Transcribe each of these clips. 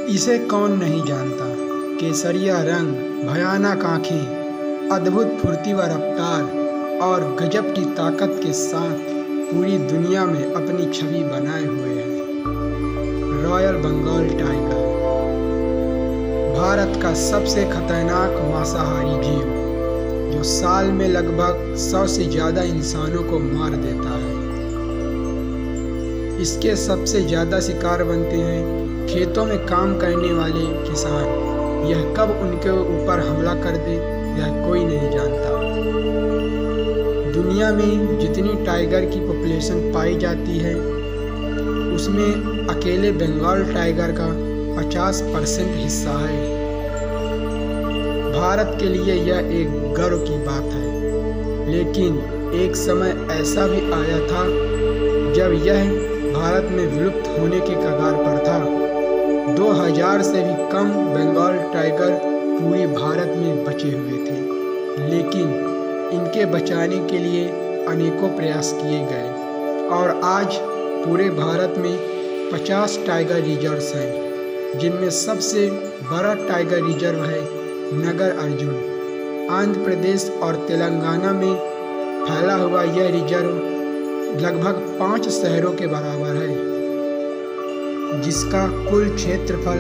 इसे कौन नहीं जानता। केसरिया रंग, भयानक आँखें, अद्भुत फुर्ती व रफ्तार और गजब की ताकत के साथ पूरी दुनिया में अपनी छवि बनाए हुए है। रॉयल बंगाल टाइगर भारत का सबसे खतरनाक मांसाहारी जीव, जो साल में लगभग 100 से ज़्यादा इंसानों को मार देता है। इसके सबसे ज़्यादा शिकार बनते हैं खेतों में काम करने वाले किसान। यह कब उनके ऊपर हमला कर दे यह कोई नहीं जानता। दुनिया में जितनी टाइगर की पॉपुलेशन पाई जाती है उसमें अकेले बंगाल टाइगर का 50% हिस्सा है। भारत के लिए यह एक गर्व की बात है, लेकिन एक समय ऐसा भी आया था जब यह भारत में विलुप्त होने के कगार पर था। 2000 से भी कम बंगाल टाइगर पूरे भारत में बचे हुए थे, लेकिन इनके बचाने के लिए अनेकों प्रयास किए गए और आज पूरे भारत में 50 टाइगर रिजर्व्स हैं, जिनमें सबसे बड़ा टाइगर रिजर्व है नगर अर्जुन। आंध्र प्रदेश और तेलंगाना में फैला हुआ यह रिजर्व लगभग 5 शहरों के बराबर है, जिसका कुल क्षेत्रफल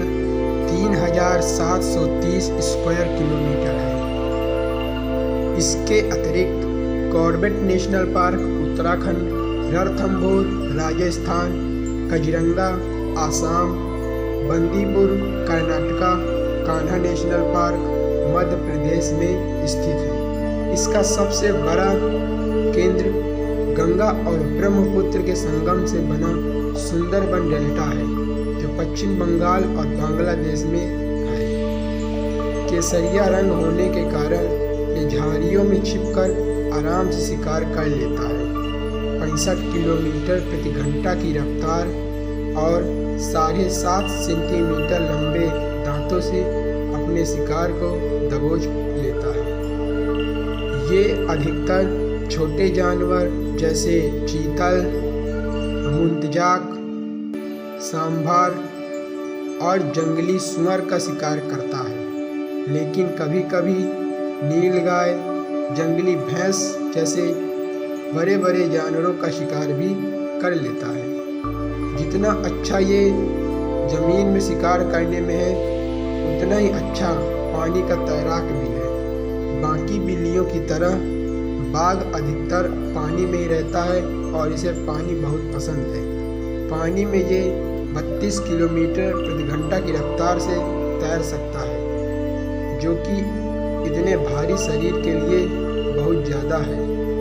3730 स्क्वायर किलोमीटर है। इसके अतिरिक्त Corbett National Park Uttarakhand, Ranthambore Rajasthan, Kaziranga Assam, Bandipur Karnataka, Kanha National Park Madhya Pradesh में स्थित है। इसका सबसे बड़ा केंद्र गंगा और ब्रह्मपुत्र के संगम से बना सुंदरबन डेल्टा है, जो पश्चिम बंगाल और बांग्लादेश में है। केसरिया रंग होने के कारण ये झाड़ियों में छिपकर आराम से शिकार कर लेता है। 65 किलोमीटर प्रति घंटा की रफ्तार और 7.5 सेंटीमीटर लंबे दांतों से अपने शिकार को दबोच लेता है। ये अधिकतर छोटे जानवर जैसे चीतल, मुंतजाक, सांभर और जंगली सुअर का शिकार करता है, लेकिन कभी कभी नीलगाय, जंगली भैंस जैसे बड़े बड़े जानवरों का शिकार भी कर लेता है। जितना अच्छा ये ज़मीन में शिकार करने में है, उतना ही अच्छा पानी का तैराक भी है। बाकी बिल्लियों की तरह बाघ अधिकतर पानी में ही रहता है और इसे पानी बहुत पसंद है। पानी में ये 32 किलोमीटर प्रति घंटा की रफ्तार से तैर सकता है, जो कि इतने भारी शरीर के लिए बहुत ज़्यादा है।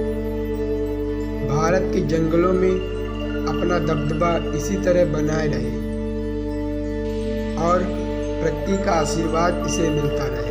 भारत के जंगलों में अपना दबदबा इसी तरह बनाए रहे और प्रकृति का आशीर्वाद इसे मिलता रहे।